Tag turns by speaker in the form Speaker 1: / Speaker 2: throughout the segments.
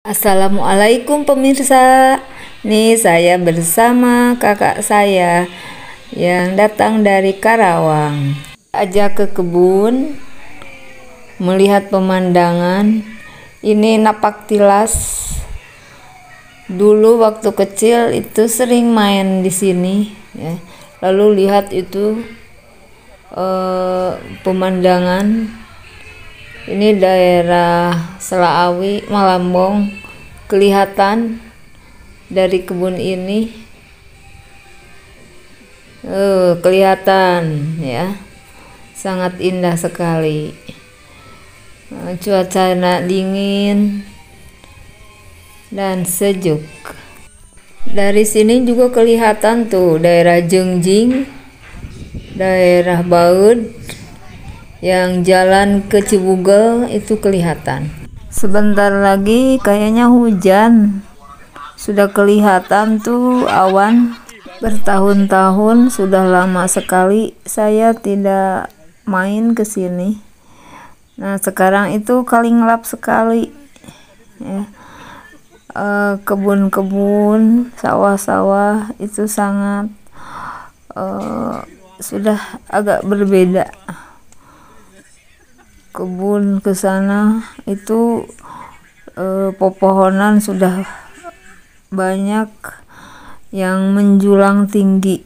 Speaker 1: Assalamualaikum pemirsa. Nih saya bersama kakak saya yang datang dari Karawang. Ajak ke kebun melihat pemandangan. Ini napak tilas. Dulu waktu kecil itu sering main di sini ya. Lalu lihat itu pemandangan. Ini daerah Selaawi, Malambong, kelihatan dari kebun ini. Kelihatan ya, sangat indah sekali. Cuaca dingin dan sejuk. Dari sini juga kelihatan tuh daerah Jengjing, daerah Baud. Yang jalan ke Cibugel itu kelihatan. Sebentar lagi kayaknya hujan. Sudah kelihatan tuh awan. Bertahun-tahun sudah lama sekali saya tidak main ke sini. Nah, sekarang itu Kalinglap sekali. Ya. Kebun-kebun, sawah-sawah itu sangat sudah agak berbeda. Kebun ke sana itu pepohonan sudah banyak yang menjulang tinggi.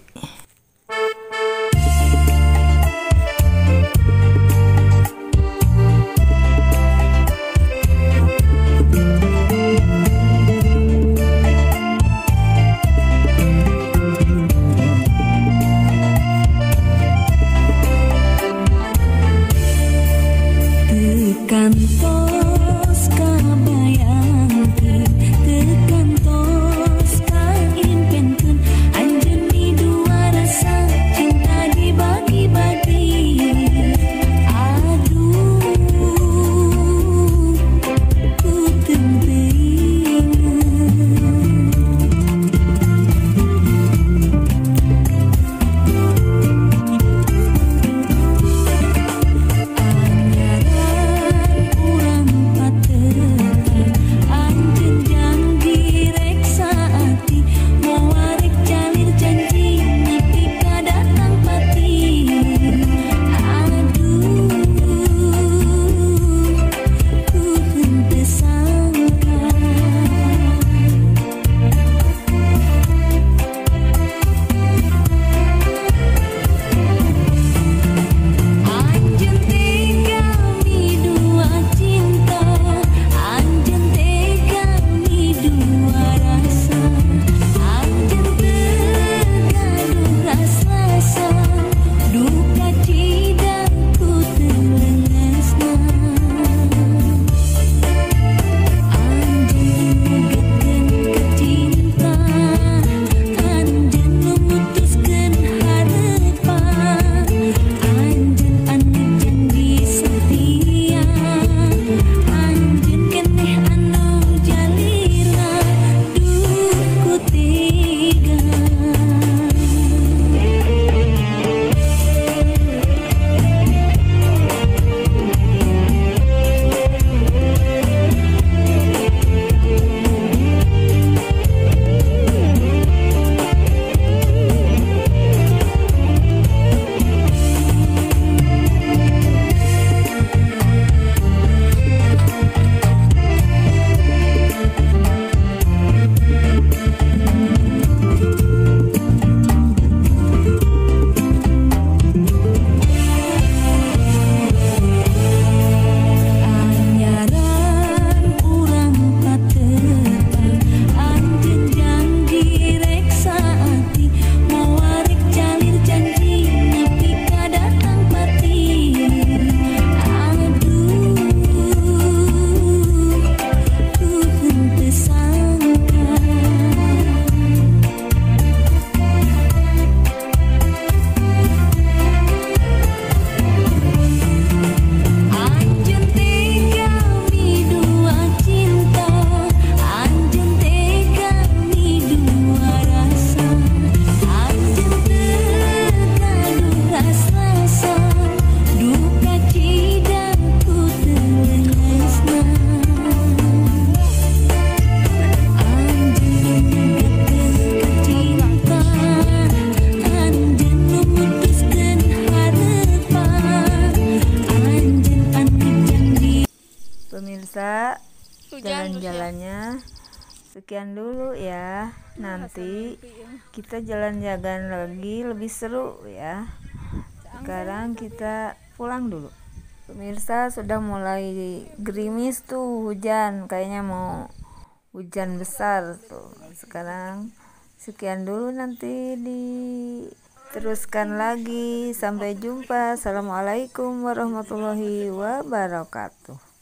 Speaker 2: Kantos kabayangkeun, teu kantos kaimpenkeun, anjeun di
Speaker 1: pemirsa, jalan-jalannya sekian dulu ya. Nanti kita jalan-jalan lagi lebih seru ya. Sekarang kita pulang dulu. Pemirsa, sudah mulai gerimis tuh, hujan, kayaknya mau hujan besar tuh. Sekarang sekian dulu, nanti diteruskan lagi. Sampai jumpa. Assalamualaikum warahmatullahi wabarakatuh.